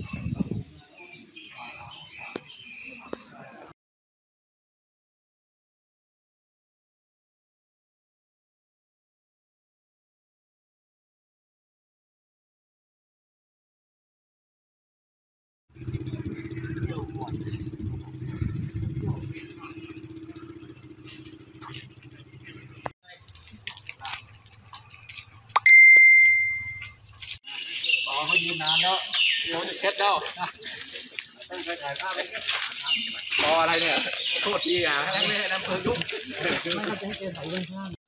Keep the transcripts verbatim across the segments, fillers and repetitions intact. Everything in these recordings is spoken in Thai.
เขายืนนานแล้วเดี๋ยวจะเช็ดแล้วต้องไปถ่ายภาพพออะไรเนี่ยโทษทีอ่ะไม่ให้น้ำเพลิงยุ่งไม่ต้องให้เกณฑ์ถ่ายเรื่องข้าง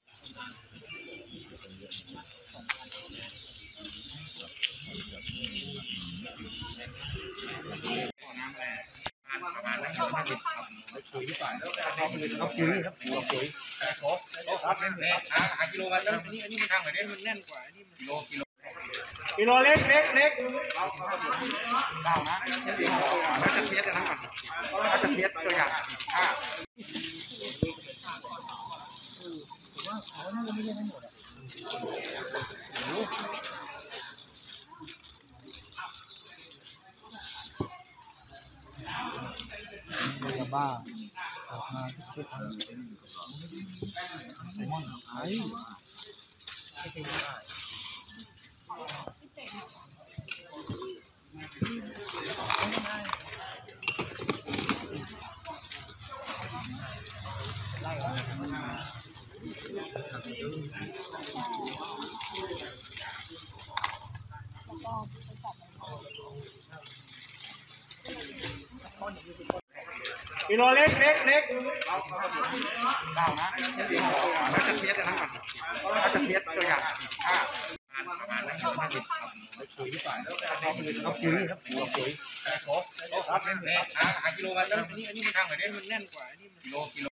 น้ำแรงประมาณนั้นห้าสิบครับคุยที่ฝ่ายแล้วเขาคุยเขาคุยครับเขาคุยโอ้โหครับแน่นแน่หาหากิโลมันแล้วอันนี้อันนี้มันทางไหนเนี่ยมันแน่นกว่าอันนี้กิโลกิโลกิโลเล็กเล็กเล็กเก้านะแล้วจะเทียบกันทั้งหมดแล้วจะเทียบตัวอย่างห้าว่าเขาน่าจะไม่ได้ทั้งหมดอ่ะบ้าออกมาช่วยทำม่อนไอ้ไม่ใช่ได้ไล่กันกิโลเล็กเล็กเล็กเก้านะแล้วจะเทียบกันทั้งหมดแล้วจะเทียบตัวอย่างห้าประมาณนั้นห้าสิบครับคุยที่ฝ่ายแล้วเขาคุยเขาคุยครับเขาคุยโอ้โหครับแน่นแน่หาหากิโลมันแล้วอันนี้อันนี้มันทางไหนเนี่ยมันแน่นกว่าอันนี้กิโลกิโล